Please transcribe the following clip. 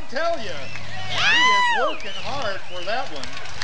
tell you, he is working hard for that one.